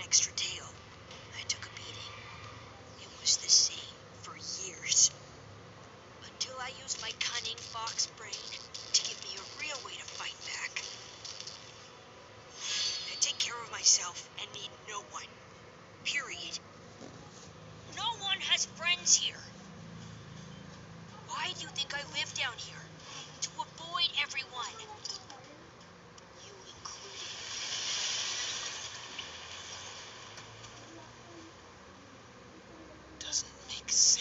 extra tail. I took a beating. It was the same for years. Until I used my cunning fox brain to give me a real way to fight back. I take care of myself and need no one. Period. No one has friends here. Why do you think I live down here? To avoid everyone. You included. Doesn't make sense.